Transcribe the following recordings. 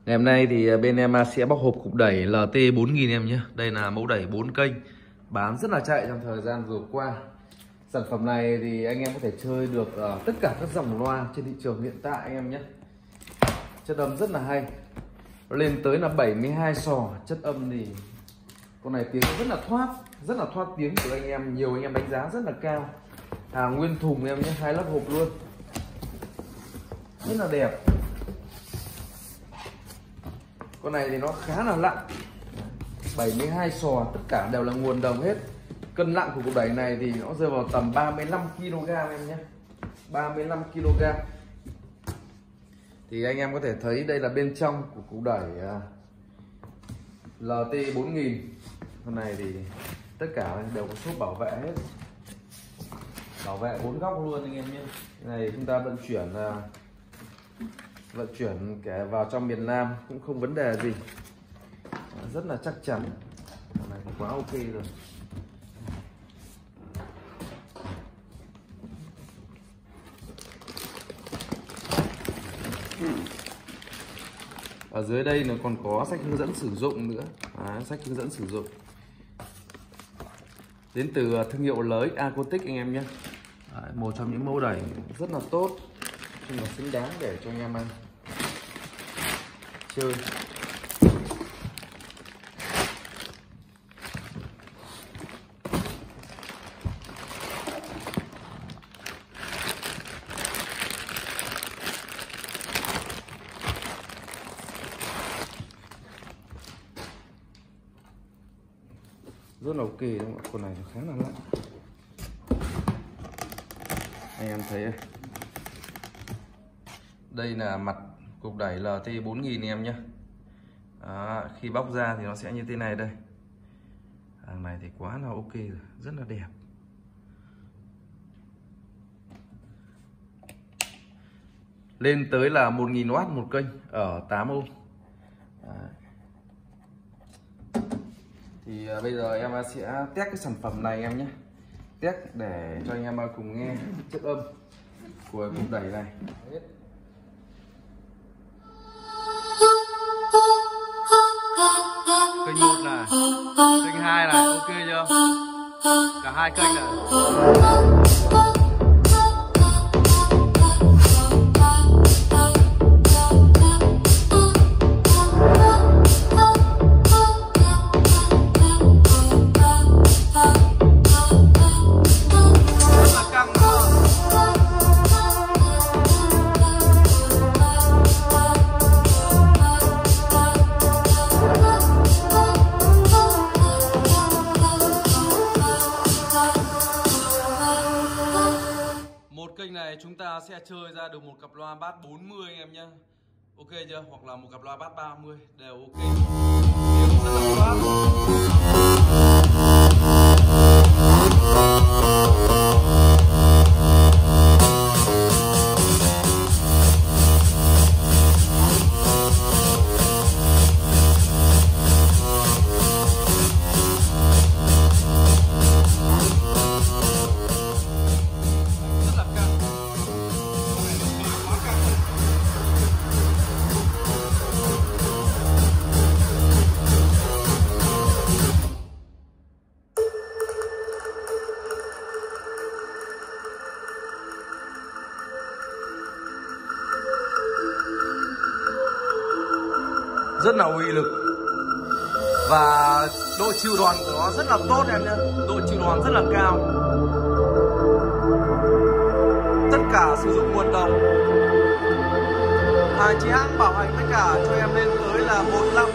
Ngày hôm nay thì bên em sẽ bóc hộp cục đẩy LT4000 em nhé. Đây là mẫu đẩy 4 kênh bán rất là chạy trong thời gian vừa qua. Sản phẩm này thì anh em có thể chơi được tất cả các dòng loa trên thị trường hiện tại anh em nhé. Chất âm rất là hay, lên tới là 72 sò. Chất âm thì con này tiếng rất là thoát tiếng của anh em. Nhiều anh em đánh giá rất là cao. Hàng nguyên thùng em nhé, 2 lớp hộp luôn, rất là đẹp. Con này thì nó khá là nặng, 72 sò, tất cả đều là nguồn đồng hết. Cân nặng của cục đẩy này thì nó rơi vào tầm 35 kg em nhé, 35 kg. Thì anh em có thể thấy đây là bên trong của cục đẩy LT4000. Con này thì tất cả đều có số bảo vệ hết, bảo vệ 4 góc luôn anh em nhé. Cái này chúng ta vận chuyển kể vào trong miền Nam cũng không vấn đề gì, rất là chắc chắn. Con này thì quá ok rồi. Ở dưới đây nó còn có sách hướng dẫn sử dụng nữa. Sách hướng dẫn sử dụng đến từ thương hiệu Lợi Acoustic anh em nhé. Một trong những mẫu đẩy rất là tốt, nhưng mà xứng đáng để cho anh em chơi. Rất là ok đúng không? Con này nó khá là nặng. Anh em thấy đây là mặt cục đẩy LT4000 em nhé. Khi bóc ra thì nó sẽ như thế này đây. Hàng này thì quá là ok rồi, rất là đẹp. Lên tới là 1000W một kênh ở 8 ohm. Thì bây giờ em sẽ test cái sản phẩm này em nhé. Test để cho anh em cùng nghe chất âm của cục đẩy này. Kênh 1 này, kênh 2 này, ok chưa? Cả hai kênh này. Kênh này chúng ta sẽ chơi ra được một cặp loa bass 40 anh em nhé. Ok chưa? Hoặc là một cặp loa bass 30 đều ok. Tiếng rất là thoát. Rất là uy lực và độ chịu đòn của nó rất là tốt em nhé, độ chịu đòn rất là cao. Tất cả sử dụng nguồn đồng. Hàng chí hãng bảo hành tất cả cho em lên tới là 1 năm.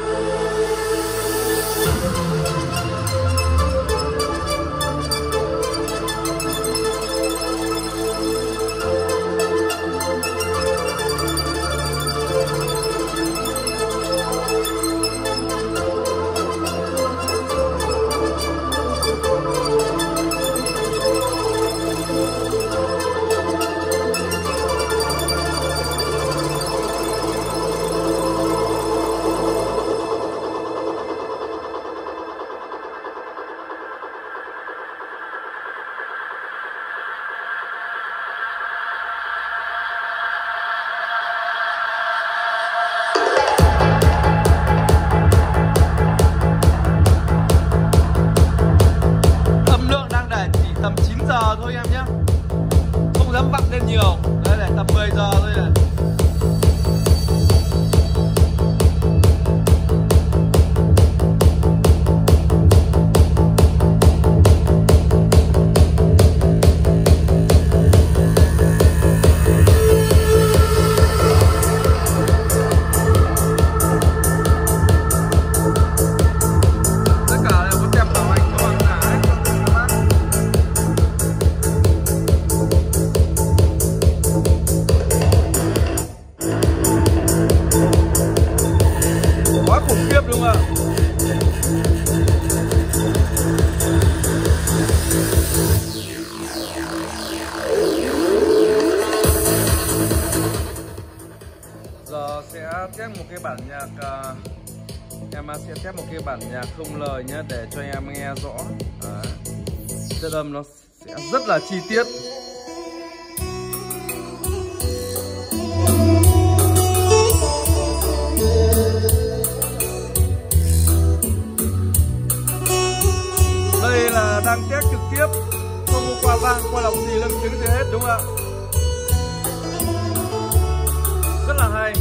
khủng khiếp đúng không ạ? Giờ sẽ test một cái bản nhạc, em sẽ test một cái bản nhạc không lời nhé, để cho em nghe rõ. Chất âm nó sẽ rất là chi tiết. Đây là đang test trực tiếp, không có qua vang, qua lọc gì, lưng chứng gì hết đúng không ạ? Rất là hay.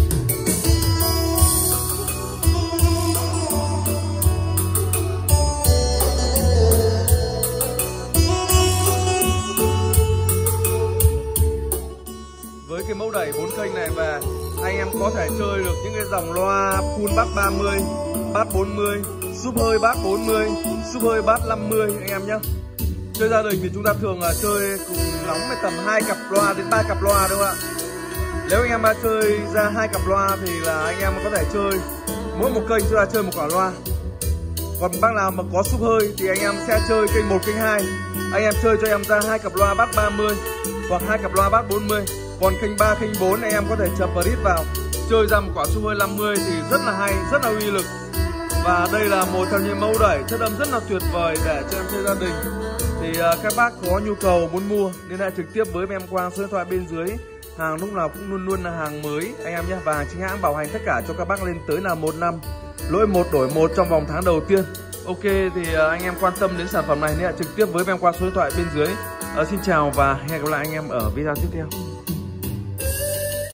Với cái mẫu đẩy 4 kênh này về, anh em có thể chơi được những cái dòng loa full bass 30, bass 40, sub hơi bass 40, sub hơi bass 50 anh em nhé. Chơi gia đình thì chúng ta thường là chơi cùng lắm với tầm 2 cặp loa đến 3 cặp loa đúng không ạ? Nếu anh em mà chơi ra 2 cặp loa thì là anh em có thể chơi mỗi một kênh chúng ta chơi một quả loa. Còn bác nào mà có sub hơi thì anh em sẽ chơi kênh 1, kênh 2. Anh em chơi cho em ra 2 cặp loa bass 30 hoặc 2 cặp loa bass 40. Còn kênh 3, kênh 4 anh em có thể chập bridge vào, chơi ra một quả sub hơi 50 thì rất là hay, rất là uy lực. Và đây là một trong những mẫu đẩy chất âm rất là tuyệt vời để cho em chơi gia đình. Thì các bác có nhu cầu muốn mua liên hệ trực tiếp với em qua số điện thoại bên dưới. Hàng lúc nào cũng luôn luôn là hàng mới anh em nhé, và hàng chính hãng bảo hành tất cả cho các bác lên tới là 1 năm, lỗi 1 đổi 1 trong vòng tháng đầu tiên. Ok, thì anh em quan tâm đến sản phẩm này liên hệ trực tiếp với em qua số điện thoại bên dưới. Xin chào và hẹn gặp lại anh em ở video tiếp theo.